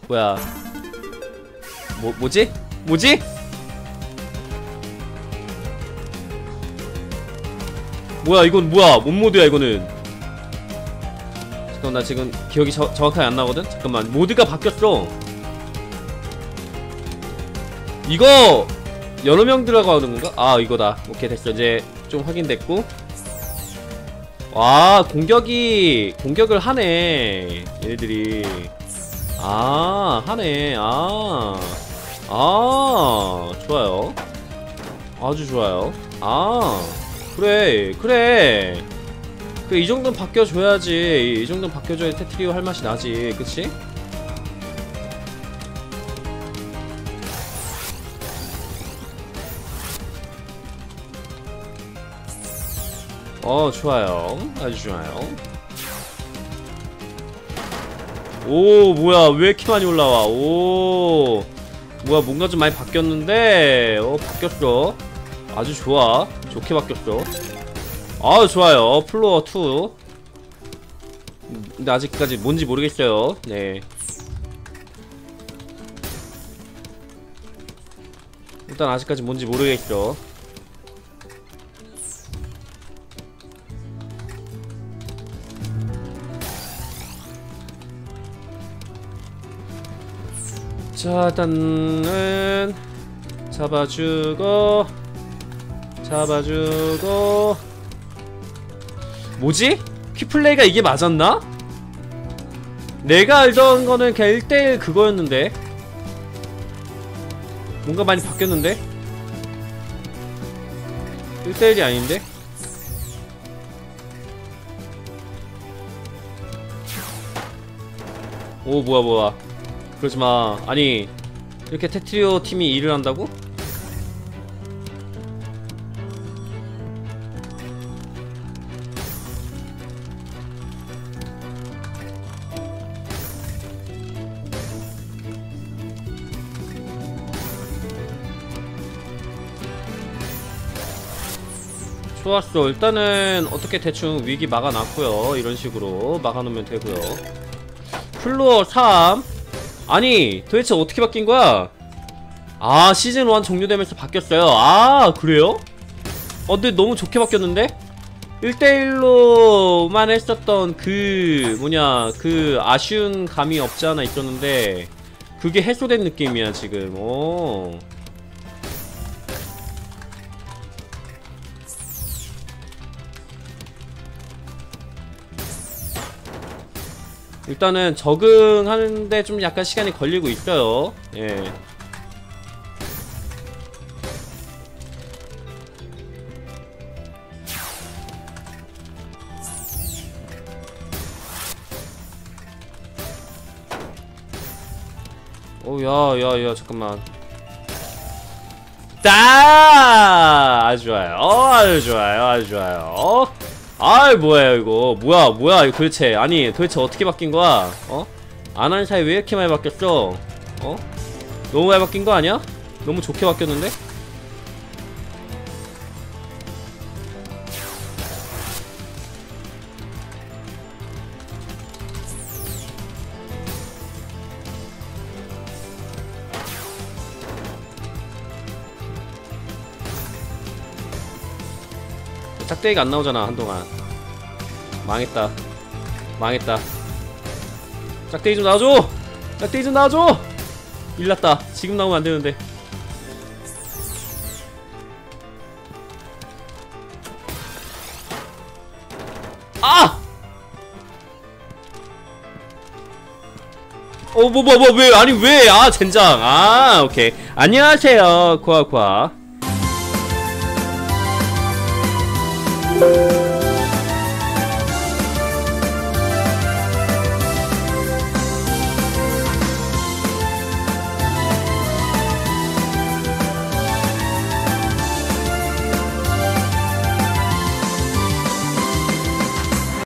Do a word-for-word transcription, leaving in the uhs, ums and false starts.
뭐야? 뭐 뭐지? 뭐지? 뭐야 이건 뭐야? 뭔 모드야 이거는? 잠깐만 나 지금 기억이 저, 정확하게 안 나거든? 잠깐만 모드가 바뀌었어. 이거 여러 명 들어가는 건가? 아 이거다. 오케이 됐어. 이제 좀 확인됐고. 와 공격이 공격을 하네 얘네들이. 아 하네. 아 아 좋아요. 아주 좋아요. 아 그래 그래 그 이 정도는 바뀌어줘야지. 이 정도는 바뀌어줘야 테트리오 할 맛이 나지. 그치? 어 좋아요. 아주 좋아요. 오 뭐야 왜 이렇게 많이 올라와. 오 뭐야 뭔가 좀 많이 바뀌었는데. 어 바뀌었어. 아주 좋아. 좋게 바뀌었어. 아 좋아요. 플로어 투. 근데 아직까지 뭔지 모르겠어요. 네 일단 아직까지 뭔지 모르겠어. 자 일단은 잡아주고 잡아주고. 뭐지? 퀴플레이가 이게 맞았나? 내가 알던 거는 그냥 일 대 일 그거였는데 뭔가 많이 바뀌었는데? 일 대 일이 아닌데? 오 뭐야 뭐야 그러지마. 아니 이렇게 테트리오 팀이 일을 한다고? 좋았어. 일단은 어떻게 대충 위기 막아놨고요. 이런식으로 막아놓으면 되고요. 플로어 삼. 아니 도대체 어떻게 바뀐거야? 아 시즌 일 종료되면서 바뀌었어요. 아 그래요? 어 근데 너무 좋게 바뀌었는데? 일 대 일로만 했었던 그 뭐냐 그 아쉬운 감이 없지 않아 있었는데 그게 해소된 느낌이야 지금. 오 일단은 적응하는데 좀 약간 시간이 걸리고 있어요. 예. 오, 야, 야, 야, 잠깐만. 따! 아주 좋아요. 어, 아주 좋아요. 아주 좋아요. 아이, 뭐야, 이거. 뭐야, 뭐야, 이거 도대체. 아니, 도대체 어떻게 바뀐 거야? 어? 안 하는 사이 왜 이렇게 많이 바뀌었어? 어? 너무 많이 바뀐 거 아니야? 너무 좋게 바뀌었는데? 짝대기가 안 나오잖아 한동안. 망했다 망했다. 짝대기 좀 나와줘. 짝대기 좀 나와줘. 일났다. 지금 나오면 안되는데. 아! 어 뭐 뭐 뭐 왜 아니 왜 아 젠장. 아 오케이 안녕하세요 코아코아.